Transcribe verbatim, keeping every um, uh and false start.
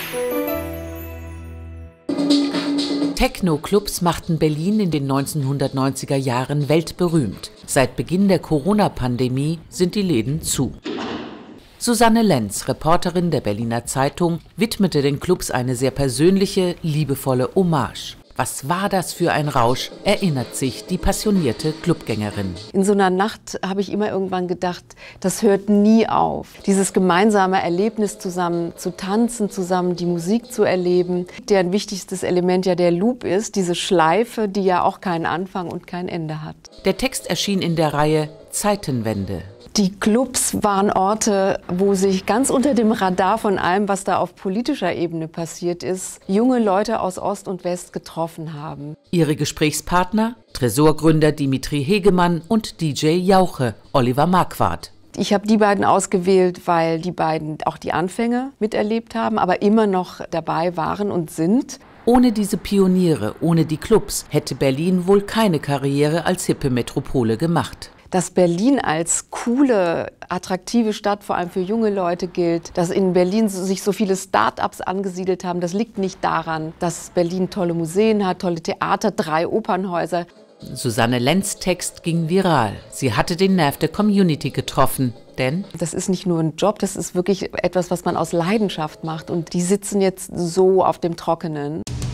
Techno-Clubs machten Berlin in den neunzehnhundertneunziger Jahren weltberühmt. Seit Beginn der Corona-Pandemie sind die Läden zu. Susanne Lenz, Reporterin der Berliner Zeitung, widmete den Clubs eine sehr persönliche, liebevolle Hommage. Was war das für ein Rausch, erinnert sich die passionierte Clubgängerin. In so einer Nacht habe ich immer irgendwann gedacht, das hört nie auf. Dieses gemeinsame Erlebnis zusammen zu tanzen, zusammen die Musik zu erleben, deren wichtigstes Element ja der Loop ist, diese Schleife, die ja auch keinen Anfang und kein Ende hat. Der Text erschien in der Reihe Zeitenwende. Die Clubs waren Orte, wo sich ganz unter dem Radar von allem, was da auf politischer Ebene passiert ist, junge Leute aus Ost und West getroffen haben. Ihre Gesprächspartner? Tresorgründer Dimitri Hegemann und D J Jauche, Oliver Marquardt. Ich habe die beiden ausgewählt, weil die beiden auch die Anfänge miterlebt haben, aber immer noch dabei waren und sind. Ohne diese Pioniere, ohne die Clubs, hätte Berlin wohl keine Karriere als hippe Metropole gemacht. Dass Berlin als coole, attraktive Stadt vor allem für junge Leute gilt, dass in Berlin sich so viele Start-ups angesiedelt haben, das liegt nicht daran, dass Berlin tolle Museen hat, tolle Theater, drei Opernhäuser. Susanne Lenz' Text ging viral. Sie hatte den Nerv der Community getroffen, denn das ist nicht nur ein Job, das ist wirklich etwas, was man aus Leidenschaft macht. Und die sitzen jetzt so auf dem Trockenen.